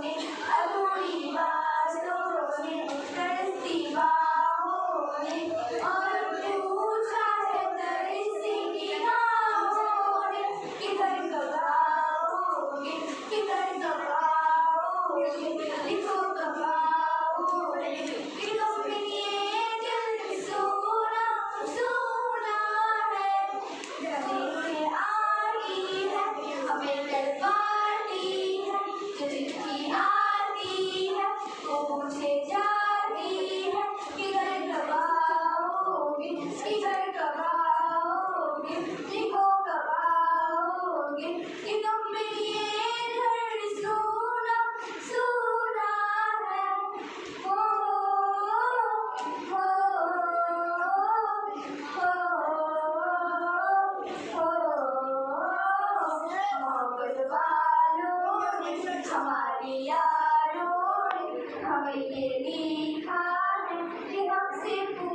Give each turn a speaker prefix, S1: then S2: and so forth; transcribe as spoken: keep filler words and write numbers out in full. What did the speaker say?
S1: अधूरी बातों में तरसती बाहों में और पूछा है तरसी निगाहों ने किधर कब आओगे किधर कब आओगे लिखो कब आओगे कि तुम ये दिल सोना सोना है जब से आई है हमें तड़पाती है चिट्ठी आती है पूछे जाती है किधर कब आओगे किधर कब आओगे लिखो कब आओगे कि तुम ये घर सोना सोना है हो हो हो हो मोहब्बत वालों ने हमारे यारों ने हमें ये लिखा है कि हमसे